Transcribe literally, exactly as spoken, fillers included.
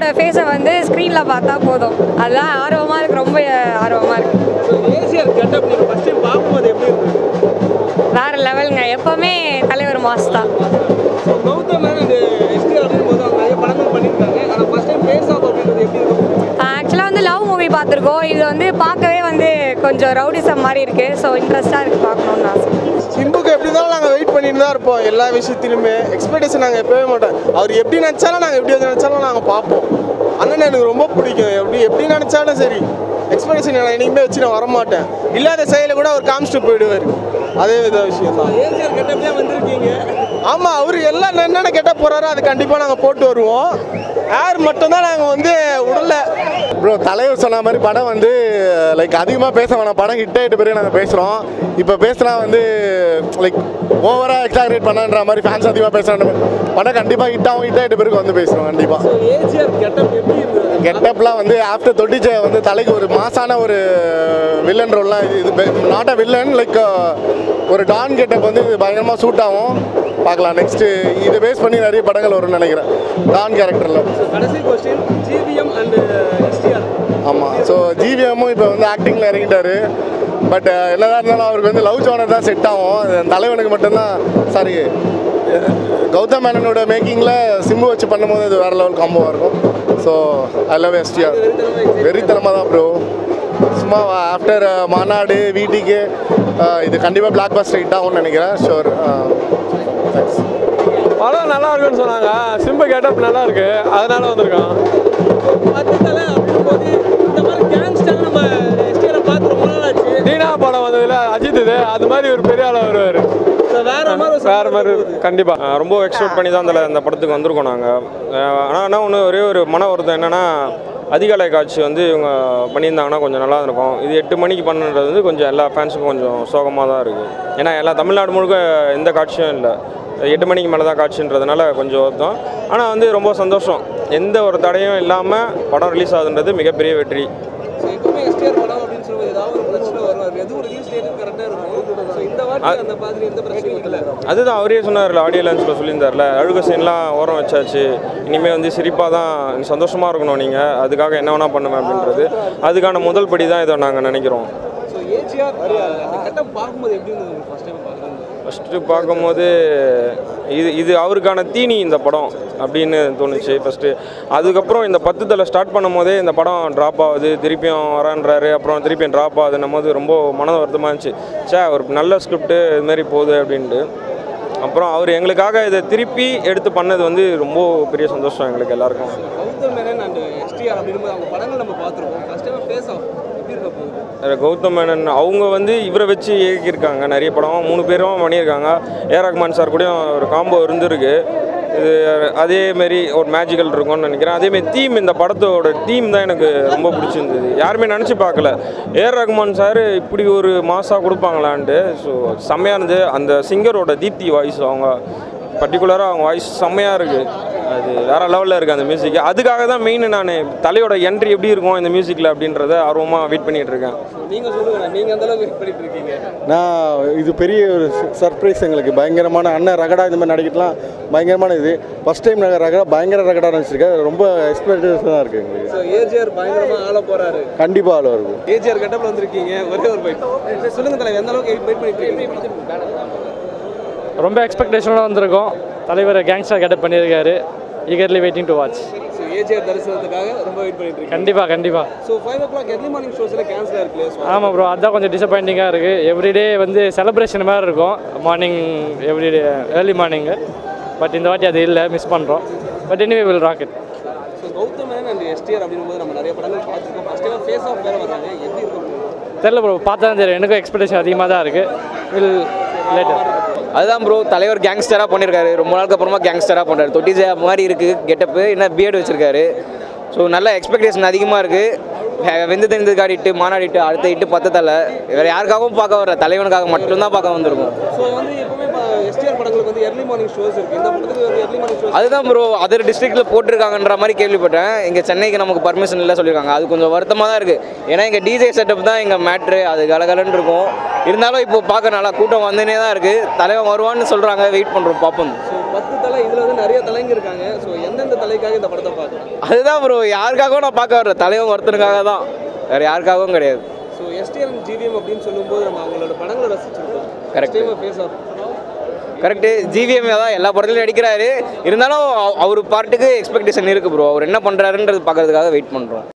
தலைவரோட ஃபேஸை வந்து ஸ்க்ரீனில் பார்த்தா போதும். அதுதான் ஆர்வமாக இருக்குது, ரொம்ப ஆர்வமாக இருக்குது. ஏசிஆர் கெட்டப் நீங்கள் ஃபஸ்ட் டைம் பார்க்கும்போது எப்படி இருக்குது? வேறு லெவலுங்க. எப்போவுமே தலைவர் மாஸ் தான். ஸோ கௌதம் மேனன் எஸ்டிஆர் அப்படின் போது அவங்க நிறைய படங்கள் பண்ணியிருக்காங்க. ஆனால் ஃபஸ்ட் டைம் ஃபேஸ் ஆஃப் அப்படின்றது எப்படி இருக்கும்? ஆக்சுவலாக வந்து லவ் மூவி பார்த்துருக்கோம். இது வந்து பார்க்கவே வந்து கொஞ்சம் ரவுடிசம் மாதிரி இருக்குது. ஸோ இன்ட்ரெஸ்ட்டாக இருக்குது பார்க்கணுன்னு ஆசை. சிம்புக்கு எப்படி இருந்தாலும் நாங்கள் வெயிட் பண்ணிட்டு தான் இருப்போம். எல்லா விஷயத்திலுமே எக்ஸ்பெக்டேஷன் நாங்கள் எப்போவே மாட்டோம். அவர் எப்படி நினச்சாலும் நாங்கள் எப்படி நினச்சாலும் நாங்கள் பார்ப்போம். அண்ணன் எனக்கு ரொம்ப பிடிக்கும். எப்படி எப்படி நினச்சாலும் சரி எக்ஸ்பெக்டேஷன் நான் என்றைக்குமே வச்சு நான் வரமாட்டேன். இல்லாத செயலை கூட அவர் காமிச்சிட்டு போயிடுவார். அதே வித விஷயம் தான். ஏசிஆர் கெட்டப்லேயே வந்திருக்கீங்க. ஆமாம், அவர் எல்லாம் என்னென்ன கெட்டப் போகிறாரோ அது கண்டிப்பாக நாங்கள் போட்டு வருவோம். ஏர் மட்டும்தான் நாங்கள் வந்து உடலை ப்ரோ தலைவர் சொன்ன மாதிரி படம் வந்து லைக் அதிகமாக பேச வேணாம். படம் ஹிட் ஆகிட்ட பிறகு நாங்கள் பேசுகிறோம். இப்போ பேசுனா வந்து லைக் ஓவராக எக்ஸாக்ரேட் பண்ணன்ற மாதிரி ஃபேன்ஸ் அதிகமாக பேசுகிற படம் கண்டிப்பாக ஹிட் ஆகும். ஹிட் ஆகிட்ட பிறகு வந்து பேசுகிறோம் கண்டிப்பாக. ஏசிஆர் கெட்டப் எப்படி இருந்தது? கெட்டப்லாம் வந்து ஆஃப்டர் தொட்டிச்ச வந்து தலைக்கு ஒரு மாசான ஒரு வில்லன் ரோல்லாம் இது இது நாட் அ வில்லன் லைக் ஒரு டான் கெட்டப் வந்து இது பயங்கரமாக சூட் ஆகும். பார்க்கலாம் நெக்ஸ்ட்டு இதை பேஸ் பண்ணி நிறைய படங்கள் வரும்னு நினைக்கிறேன் டான் கேரக்டரில். கடைசி கொஸ்டின் ஜிவிஎம் அண்ட் எஸ்டிஆர். ஆமாம், ஸோ ஜிவிஎம்மும் இப்போ வந்து ஆக்டிங்கில் இறங்கிட்டார். பட் என்னதான் இருந்தாலும் அவருக்கு வந்து லவ் ஜோனர் தான் செட் ஆகும். தலைவனுக்கு மட்டும்தான் சாரி கௌதம் மேனனோட மேக்கிங்கில் சிம்பு வச்சு பண்ணும்போது அது வேறு லெவல் காம்போவாக இருக்கும். So I love STR. வெறித்தனமாக தான் ப்ரோ. சும்மா ஆஃப்டர் மாநாடு வீட்டுக்கு இது கண்டிப்பாக பிளாக் பஸ்டர் ஹிட் ஆகும்னு நினைக்கிறேன். ஷோர். தேங்க்ஸ். படம் நல்லா இருக்குன்னு சொன்னாங்க. சிம்பு கெட்டப் நல்லா இருக்கு, அதனால வந்திருக்கோம். பத்தல அப்படிங்கும்போது இந்த மாதிரி கேங்ஸ்டர் நம்ம எஸ்டிஆரை பார்த்து ரொம்ப நாள் ஆச்சு. தீனா படம் வந்ததுல அஜித் இது அது மாதிரி ஒரு பெரிய ஆளாக வருவார். வேற மாதிரி வேற மாதிரி கண்டிப்பாக ரொம்ப எக்ஸ்பெக்ட் பண்ணி தான் அந்த படத்துக்கு வந்திருக்கோம் நாங்கள். ஆனால் என்ன ஒன்று ஒரே ஒரு மன வருத்தம் என்னென்னா அதிகாலை காட்சி வந்து இவங்க பண்ணியிருந்தாங்கன்னா கொஞ்சம் நல்லா இருக்கும். இது எட்டு மணிக்கு பண்ணுறது வந்து கொஞ்சம் எல்லா ஃபேன்ஸுக்கும் கொஞ்சம் சோகமாக தான் இருக்குது. ஏன்னா எல்லா தமிழ்நாடு முழுக்க எந்த காட்சியும் இல்லை, எட்டு மணிக்கு மேலே தான் காட்சின்றதுனால கொஞ்சம் வருத்தம். ஆனால் வந்து ரொம்ப சந்தோஷம். எந்த ஒரு தடையும் இல்லாமல் படம் ரிலீஸ் ஆகுதுன்றது மிகப்பெரிய வெற்றி. எப்பவுமே எஸ்டிஆர் படம் அப்படின்னு சொல்லுவது ஏதாவது ஒரு பிரச்சனை வருவார். எதுவும் ரிலீஸ் டேட் கரெக்டாக இருக்கும். ஸோ இந்த வாட்டி அந்த மாதிரி எந்த பிரச்சனையும் இல்லை. அதுதான் அவரே சொன்னார்ல, ஆடியோ லான்ச்சில் சொல்லியிருந்தார்ல, அழுக சீன்லாம் ஓரம் வச்சாச்சு, இனிமேல் வந்து சிரிப்பாக தான் சந்தோஷமாக இருக்கணும் நீங்கள், அதுக்காக என்ன வேணால் பண்ணுவேன் அப்படின்றது அதுக்கான முதல் படி தான் இதை நாங்கள் நினைக்கிறோம். ஸோ ஏசிஆர் அந்த கட்டம் பார்க்கும்போது எப்படி இருந்தது ஃபர்ஸ்ட் டைம் பார்க்குறது? ஃபஸ்ட்டு பார்க்கும்போது இது இது அவருக்கான தீனி இந்த படம் அப்படின்னு தோணுச்சு ஃபஸ்ட்டு. அதுக்கப்புறம் இந்த பத்து தலை ஸ்டார்ட் பண்ணும் போதே இந்த படம் ட்ராப் ஆகுது, திருப்பியும் வரான்றாரு, அப்புறம் திருப்பியும் ட்ராப் ஆகுதுன்னும் போது ரொம்ப மன வருத்தமாக இருந்துச்சு. சே ஒரு நல்ல ஸ்கிரிப்டு இதுமாரி போகுது அப்படின்ட்டு. அப்புறம் அவர் எங்களுக்காக இதை திருப்பி எடுத்து பண்ணது வந்து ரொம்ப பெரிய சந்தோஷம் எங்களுக்கு எல்லாருக்கும். கௌதம் மேனன் அண்ட் எஸ்டிஆர் அப்படிங்கும்போது அவங்க படங்கள் நம்ம பார்த்துருக்கோம். ஃபர்ஸ்ட் டைம் ஃபேஸ் ஆஃப் எப்படி இருக்க போகுது? கௌதம் மேனன் அவங்க வந்து இவரை வச்சு இயக்கியிருக்காங்க நிறைய படம், மூணு பேரும் பண்ணியிருக்காங்க. ஏ ரஹ்மான் சார் கூடயும் ஒரு காம்போ இருந்திருக்கு. இது அதேமாரி ஒரு மேஜிக்கல் இருக்கும்னு நினைக்கிறேன். அதேமாரி தீம், இந்த படத்தோட தீம் தான் எனக்கு ரொம்ப பிடிச்சிருந்தது. யாருமே நினச்சி பார்க்கல ஏ ரஹ்மான் சார் இப்படி ஒரு மாசாக கொடுப்பாங்களான்ட்டு. ஸோ செம்மையாக இருந்தது. அந்த சிங்கரோட தீப்தி வாய்ஸ், அவங்க பர்டிகுலராக அவங்க வாய்ஸ் செம்மையாக இருக்குது. அது வேறு லெவலில் இருக்குது அந்த மியூசிக். அதுக்காக தான் மெயின் நான் தலையோட என்ட்ரி எப்படி இருக்கும் இந்த மியூசிக்கில் அப்படின்றத ஆர்வமாக வெயிட் பண்ணிகிட்டு இருக்கேன். நீங்கள் சொல்லுங்கள், நீங்கள் அந்தளவுக்கு வெயிட் பண்ணிட்டு இருக்கீங்க. நான் இது பெரிய ஒரு சர்ப்ரைஸ் எங்களுக்கு. பயங்கரமான அண்ணன் ரகடா இந்த மாதிரி நடிக்கலாம் பயங்கரமான இது. ஃபஸ்ட் டைம் நாங்கள் ரகடா பயங்கர ரகடா நினச்சிருக்கேன். ரொம்ப எக்ஸ்பெக்டேஷனாக இருக்குது எங்களுக்கு. ஸோ ஏஜிஆர் பயங்கரமாக ஆள போகிறாரு. கண்டிப்பாக ஆள் வருது. ஏஜிஆர் கட்டப்பில் வந்திருக்கீங்க, ஒரே ஒரு பைட் சொல்லுங்கள் தலைவர், எந்த அளவுக்கு வெயிட் பண்ணிட்டு இருக்கீங்க? ரொம்ப எக்ஸ்பெக்டேஷனோட வந்திருக்கோம். தலைவர் கேங்ஸ்டர் கெட்டப் பண்ணியிருக்காரு. Eagerly waiting to watch. So AGR தரிசனத்துக்காக ரொம்ப வெயிட் பண்ணிட்டு இருக்கீங்க. கண்டிப்பாக கண்டிப்பாக. So five o'clock early morning ஷோஸில் கேன்சல் இருக்குல்ல? ஆமாம் ப்ரோ, அதுதான் கொஞ்சம் டிசப்பாயிண்டிங்காக இருக்குது. எவ்ரிடே வந்து செலிப்ரேஷன் மாதிரி இருக்கும் morning, everyday early morning. But இந்த வாட்டி அது இல்லை, மிஸ் பண்ணுறோம். But anyway will rock it. So Gautham Menon and STR அப்படிங்கும்போது நம்ம நிறைய படங்கள் பார்த்துருக்கோம். ஃபர்ஸ்ட் டைம் ஃபேஸ் ஆஃப் வேறு வந்தாங்க, எப்படி இருக்கும்? தெரில ப்ரோ, பார்த்தா தான் தெரியும். எனக்கும் எக்ஸ்பெக்டேஷன் அதிகமாக தான் இருக்குது. Will later. அதுதான் ப்ரோ, தலைவர் கேங்ஸ்டராக பண்ணியிருக்காரு. ரொம்ப நாளுக்கு அப்புறமா கேங்ஸ்டராக பண்ணுறாரு. தொட்டிஜா மாதிரி இருக்குது கெட்டப்பு, என்ன பியர்டு வச்சுருக்காரு. ஸோ நல்ல எக்ஸ்பெக்டேஷன் அதிகமாக இருக்குது. வெந்து தெரிந்து காடிட்டு மாநாடிட்டு அடுத்த இட்டு பத்து தலை வேறு யாருக்காகவும் பார்க்க வர தலைவனுக்காக மட்டும்தான் பார்க்க வந்திருக்கும். ஸோ வந்து எப்பவுமே எஸ்டிஆர் படங்களுக்கு வந்து எர்லி மார்னிங் ஷோஸ் இருக்குது. இந்த படத்துக்கு ஒரு எர்லி மார்னிங் ஷோஸ் அதுதான் ப்ரோ, அதர் டிஸ்ட்ரிக்ட்டில் போட்டிருக்காங்கன்ற மாதிரி கேள்விப்பட்டேன். இங்கே சென்னைக்கு நமக்கு பர்மிஷன் இல்லை சொல்லியிருக்காங்க. அது கொஞ்சம் வருத்தமாக தான் இருக்குது. ஏன்னா எங்கள் டிஜே செட்டப் தான் எங்கள் மேட்ரு, அது கலகலன்னு இருக்கும். இருந்தாலும் இப்போ பார்க்க நல்லா கூட்டம் வந்துனே தான் இருக்குது. தலைவன் வருவான்னு சொல்கிறாங்க, வெயிட் பண்ணுறோம், பார்ப்போம். ஸோ பத்து தலை இதில் வந்து நிறைய தலைங்க இருக்காங்க. ஸோ எந்தெந்த தலைக்காக இந்த படத்தை பார்க்கலாம். அதுதான் ப்ரோ, யாருக்காகவும் நான் பார்க்க வர்றேன், தலைவன் ஒருத்தனுக்காக தான், வேற யாருக்காகவும் கிடையாது. ஸோ எஸ்டிஆர் ஜிவிஎம் அப்படின்னு சொல்லும்போது நம்ம அவங்களோட படங்களை ரசிச்சிருக்கோம். Correct. Face off correct, GVM தான் எல்லா படத்துலையும் நடிக்கிறாரு. இருந்தாலும் அவர் பார்ட்டுக்கு எக்ஸ்பெக்டேஷன் இருக்குது ப்ரோ. அவர் என்ன பண்ணுறாருன்றது பார்க்கறதுக்காக வெயிட் பண்ணுறோம்.